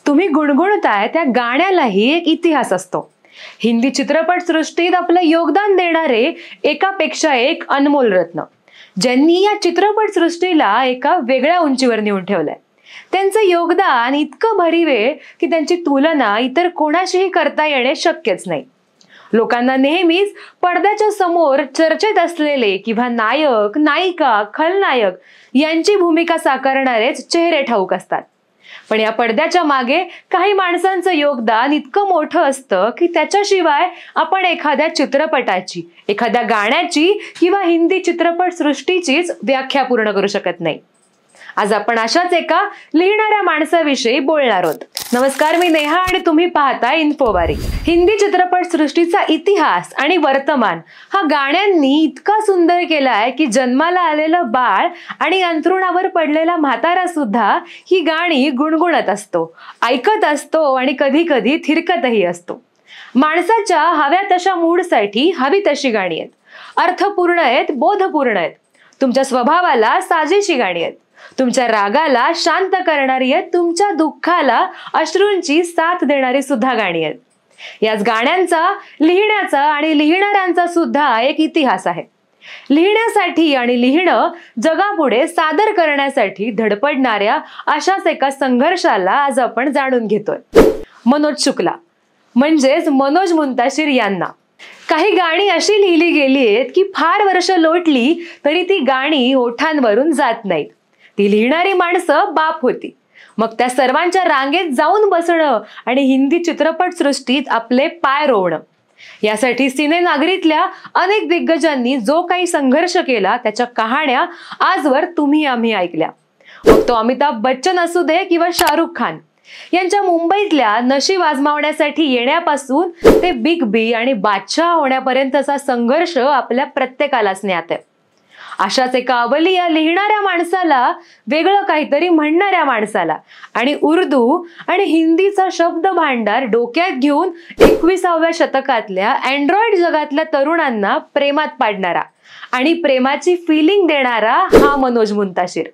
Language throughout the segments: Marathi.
तुम्ही गुणगुणताय त्या गाण्यालाही एक इतिहास असतो। हिंदी चित्रपट सृष्टीत आपलं योगदान देणारे एकापेक्षा एक अनमोल रत्न, ज्यांनी या चित्रपट सृष्टीला एका वेगळ्या उंचीवर नेऊन ठेवलंय। त्यांचं योगदान इतकं भरीव आहे की त्यांची तुलना इतर कोणाशीही करता येणे शक्यच नाही। लोकांना नेहमीच पडद्याच्या समोर चर्चेत असलेले किंवा नायक, नायिका, खलनायक यांची भूमिका साकारणारेच चेहरे ठाऊक असतात। पण या पडद्याच्या मागे काही माणसांचं योगदान इतकं मोठं असतं की त्याच्याशिवाय आपण एखाद्या चित्रपटाची, एखाद्या गाण्याची किंवा हिंदी चित्रपट सृष्टीचीच व्याख्या पूर्ण करू शकत नाही। आज आपण अशाच एका लिहिणाऱ्या माणसाविषयी बोलणार आहोत। नमस्कार, मी नेहा आणि तुम्ही पाहता इन्फोवारी। हिंदी चित्रपट सृष्टीचा इतिहास आणि वर्तमान हा गाण्यांनी इतका सुंदर केलाय की जन्माला आलेलं बाळ आणि अंथरुणावर पडलेला म्हातारा सुद्धा ही गाणी गुणगुणत असतो, ऐकत असतो आणि कधी कधी थिरकतही असतो। माणसाच्या हव्या तशा मूडसाठी हवी तशी गाणी आहेत, अर्थपूर्ण आहेत, बोधपूर्ण आहेत, तुमच्या स्वभावाला साजेशी गाणी आहेत, तुमच्या रागाला शांत करणारी आहेत, तुमच्या दुःखाला अश्रूंची साथ देणारी सुद्धा गाणी आहेत। याच गाण्यांचा, लिहिण्याचा आणि लिहिणाऱ्यांचा सुद्धा एक इतिहास आहे। लिहिण्यासाठी आणि लिहिणं जगापुढे सादर करण्यासाठी धडपडणाऱ्या अशाच एका संघर्षाला आज आपण जाणून घेतोय। मनोज शुक्ला म्हणजेच मनोज मुंताशीर यांना काही गाणी अशी लिहिली गेली आहेत की फार वर्ष लोटली तरी ती गाणी ओठांवरून जात नाहीत। ती लिहिणारी माणसं बाप होती, मग त्या सर्वांच्या रांगेत जाऊन बसणं आणि हिंदी चित्रपट सृष्टीत आपले पाय रोवणं, यासाठी सिनेनागरीतल्या अनेक दिग्गजांनी जो काही संघर्ष केला त्याच्या कहाण्या आजवर तुम्ही आम्ही ऐकल्या। मग तो अमिताभ बच्चन असू दे किंवा शाहरुख खान यांच्या मुंबईतल्या नशीब आजमावण्यासाठी येण्यापासून ते बिग बी आणि बादशाह होण्यापर्यंतचा संघर्ष आपल्या प्रत्येकालाच ज्ञात आहे। अशाच एका अवलिया लिहिणाऱ्या माणसाला, वेगळं काहीतरी म्हणणाऱ्या माणसाला आणि उर्दू आणि हिंदीचा शब्द भांडार डोक्यात घेऊन 21व्या शतकातल्या अँड्रॉइड जगातल्या तरुणांना प्रेमात पाडणारा आणि प्रेमाची फिलिंग देणारा हा मनोज मुंताशीर।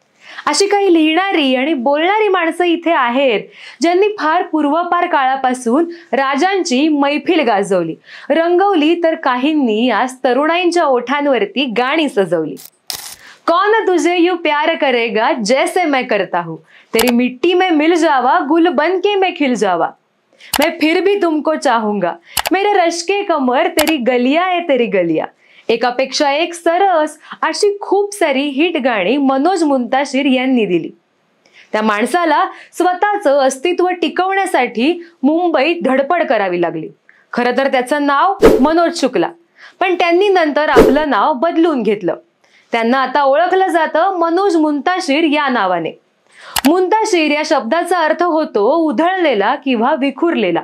अशी काही लिहिणारी आणि बोलणारी माणसं इथे आहेत ज्यांनी फार पूर्वपार काळापासून राजांची मैफिल गाजवली, रंगवली, तर काहींनी आज तरुणाईंच्या ओठांवरती गाणी सजवली। कौन तुझे यूं प्यार करेगा जैसे मैं करता हूँ, तेरी मिट्टी में मिल जावा, गुल बन के मैं खिल जावा, मैं फिर भी तुमको चाहूंगा, मेरे रश्के कमर, तेरी गलियां है तेरी गलियां। एकापेक्षा एक सरस अशी खूप सारी हिट गाणी मनोज मुंताशीर यांनी दिली। त्या माणसाला स्वतःचं अस्तित्व टिकवण्यासाठी मुंबईत धडपड करावी लागली। खरं तर त्याचं नाव मनोज शुक्ला, पण त्यांनी नंतर आपलं नाव बदलून घेतलं। त्यांना आता ओळखलं जातं मनोज मुंताशीर या नावाने। मुंताशीर या शब्दाचा अर्थ होतो उधळलेला किंवा विखुरलेला।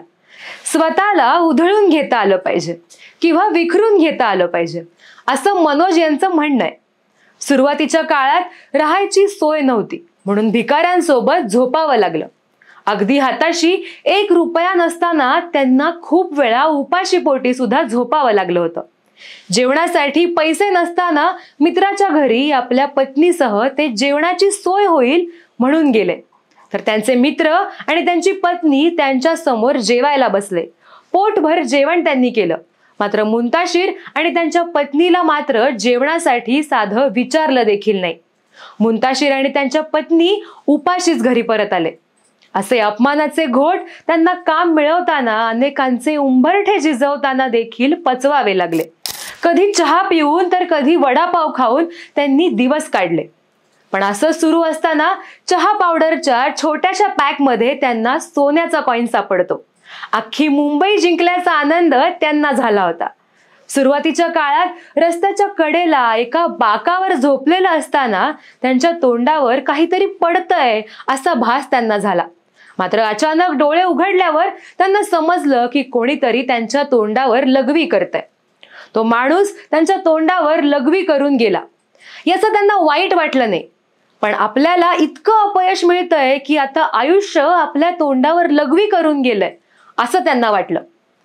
स्वतःला उधळून घेता आलं पाहिजे किंवा विखरून घेता आलं पाहिजे असं मनोज यांचं म्हणणं आहे। सुरुवातीच्या काळात राहायची सोय नव्हती म्हणून भिकाऱ्यांसोबत झोपावं लागलं। अगदी हाताशी 1 रुपया नसताना त्यांना खूप वेळा उपाशी पोटी सुद्धा झोपावं लागलं होतं। जेवणासाठी पैसे नसताना मित्राच्या घरी आपल्या पत्नीसह ते जेवणाची सोय होईल म्हणून गेले, तर त्यांचे मित्र आणि त्यांची पत्नी त्यांच्या समोर जेवायला बसले। पोटभर जेवण त्यांनी केलं, मात्र मुंताशीर आणि त्यांच्या पत्नीला मात्र जेवणासाठी साधं विचारलं देखील नाही। मुंताशीर आणि त्यांच्या पत्नी उपाशीच घरी परत आले। असे अपमानाचे घोट त्यांना काम मिळवताना, अनेकांचे उंबरठे झिजवताना देखील पचवावे लागले। कधी चहा पिऊन तर कधी वडापाव खाऊन त्यांनी दिवस काढले। पण असं सुरू असताना चहा पावडरच्या छोट्याशा पॅकमध्ये त्यांना सोन्याचा कॉइन सापडतो। अख्खी मुंबई जिंकल्याचा आनंद त्यांना झाला होता। सुरुवातीच्या काळात रस्त्याच्या कडेला एका बाकावर झोपलेलं असताना त्यांच्या तोंडावर काहीतरी पडतंय असा भास त्यांना झाला। मात्र अचानक डोळे उघडल्यावर त्यांना समजलं की कोणीतरी त्यांच्या तोंडावर लघवी करतंय। तो माणूस त्यांच्या तोंडावर लघवी करून गेला। याचं त्यांना वाईट वाटलं नाही, पण आपल्याला इतकं अपयश मिळतंय की आता आयुष्य आपल्या तोंडावर लघवी करून गेलंय असं त्यांना वाटलं।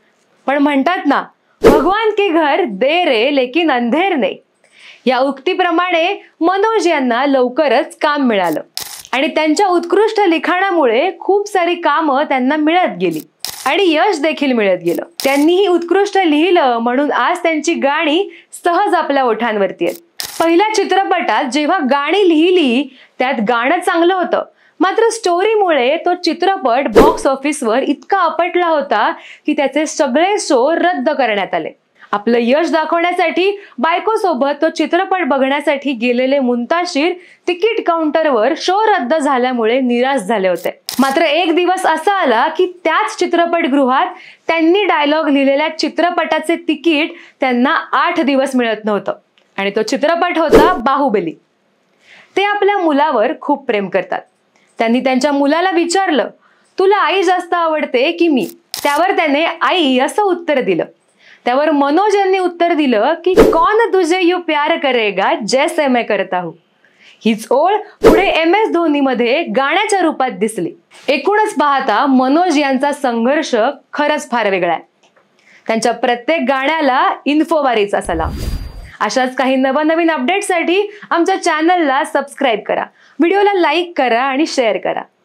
पण म्हणतात ना, भगवान के घर देर है लेकिन अंधेर नहीं, या उक्तीप्रमाणे मनोज यांना लवकरच काम मिळालं आणि त्यांच्या उत्कृष्ट लिखाणामुळे खूप सारी कामं त्यांना मिळत गेली आणि यश देखील मिळत गेलं. त्यांनीही उत्कृष्ट लिहिलं म्हणून आज त्यांची गाणी सहज आपल्या ओठांवरती आहेत. पहिल्या चित्रपटात जेव्हा गाणी लिहिली त्यात गाणं चांगलं होतं, मात्र स्टोरीमुळे तो चित्रपट बॉक्स ऑफिसवर इतका आपटला होता की त्याचे सगळे शो रद्द करण्यात आले. आपलं यश दाखवण्यासाठी बायकोसोबत तो चित्रपट बघण्यासाठी गेलेले मुंताशीर तिकीट काउंटरवर शो रद्द झाल्यामुळे निराश झाले होते. मात्र एक दिवस असा आला की त्याच चित्रपटगृहात त्यांनी डायलॉग लिहिलेल्या चित्रपटाचे तिकीट त्यांना 8 दिवस मिळत नव्हतं आणि तो चित्रपट होता बाहुबली. ते आपल्या मुलावर खूप प्रेम करतात. त्यांनी त्यांच्या मुलाला विचारलं, तुला आई जास्त आवडते की मी? त्यावर त्याने आई असं उत्तर दिलं. त्यावर मनोज यांनी उत्तर दिलं की कौन तुझे यू प्यार करेगा जैसे मैं करता हूं. हीच ओळ पुढे MS धोनी मध्ये गाण्याच्या रूपात दिसली. एकूणच पाहता मनोज यांचा संघर्ष खरंच फार वेगळा आहे. त्यांच्या प्रत्येक गाण्याला इन्फोवारीचा सलाम. अशाच काही नवनवीन अपडेट्ससाठी आमच्या चॅनलला सबस्क्राईब करा, व्हिडिओला लाईक करा आणि शेअर करा.